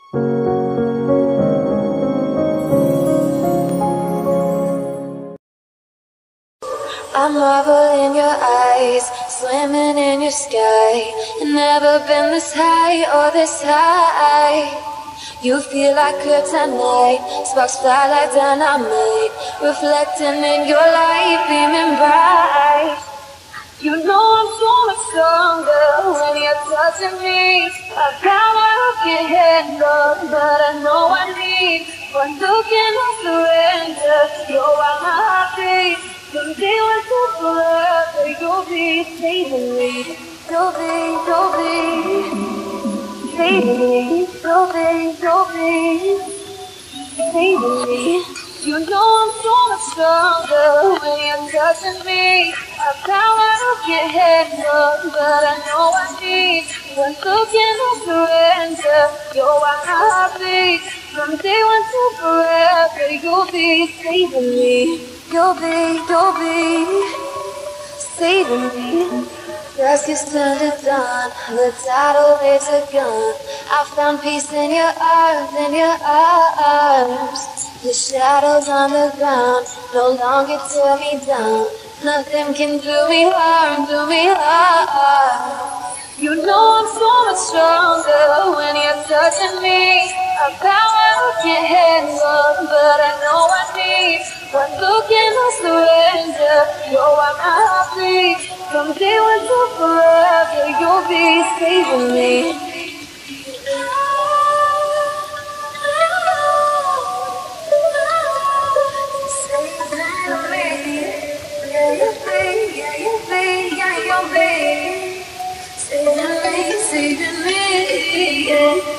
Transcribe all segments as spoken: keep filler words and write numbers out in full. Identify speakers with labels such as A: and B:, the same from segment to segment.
A: I marvel in your eyes, swimming in your sky. You've never been this high or this high. You feel like kryptonite, sparks fly like dynamite, reflecting in your light, beaming bright. You know I'm so much stronger when you're touching me. A power I can't handle, but I know I need. One look and I surrender, you're why my heart beats. Someday when we're forever, you'll be saving me. You'll be, you'll be saving me. You'll be, you'll be saving me. You know I'm so much stronger when you're touching me. A power I can't handle, but I know I need. One look and I surrender, you're why my heart beats. Someday when we're forever, you'll be saving me. You'll be, you'll be saving me. Dusk is turned to dawn, the tidal waves are gone. I found peace in your arms, in your arms. The shadows on the ground no longer tear me down. Nothing can do me harm, do me harm. You know I'm so much stronger when you're touching me. A power I can't handle, but I know I need. One look and I surrender, you're why my heart beats. Someday when we're forever, you'll be saving me. Saving me, yeah you be, yeah you be, yeah you be. Saving me, saving me, yeah.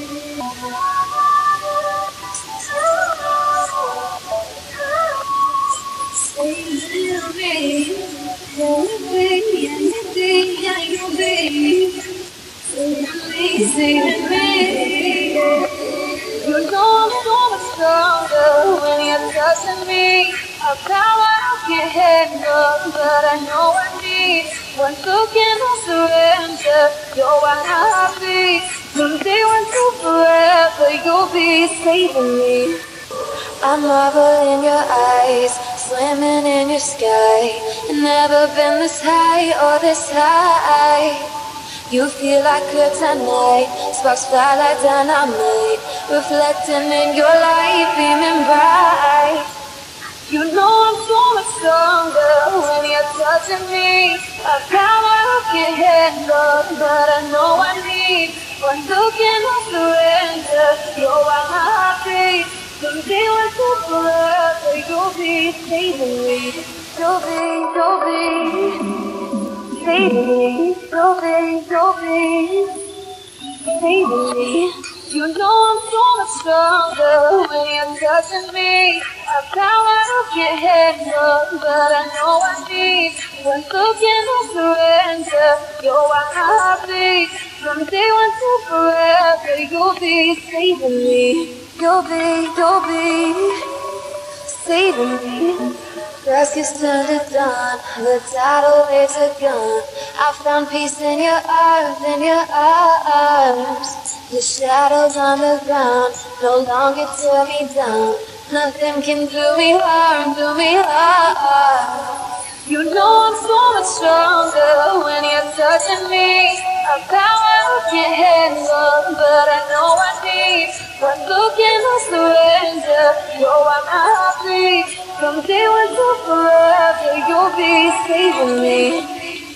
A: Saving me, yeah you be, yeah you be, yeah you be. Saving me, saving me, yeah. You know I'm so much stronger when you're touching me. A power I can't handle, but I know I need. One look and I surrender, you're why my heart beats. Someday when we're forever, you'll be saving me. I marvel in your eyes, swimming in your sky. You've never been this high or this high. You feel like kryptonite, sparks fly like dynamite, reflecting in your light, beaming bright. You know I'm so much stronger when you're touching me. A power I can't handle, but I know I need. One look and I surrender, you're why my heart beats. Someday when we're forever, you'll be saving me. You'll be, you'll be saving me. You'll be, you'll be saving me. You know I'm so much stronger when you're touching me. A power I can't handle, but I know I need. One look and I surrender, you're why my heart beats. Someday when we're forever, you'll be saving me. You'll be, you'll be saving me. Dusk is turned to dawn, the tidal waves are gone. I found peace in your arms, in your arms. The shadows on the ground no longer tear me down. Nothing can do me harm, do me harm. You know I'm so much stronger when you're touching me. A power I can't handle, but I know I need. One look and I surrender, you're why my heart beats. Someday when we're forever, you'll be saving me.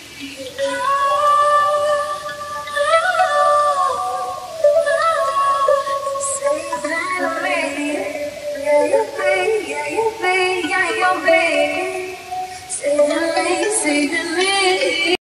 A: Saving me, yeah you be, yeah you be, yeah you be. Saving me, saving me.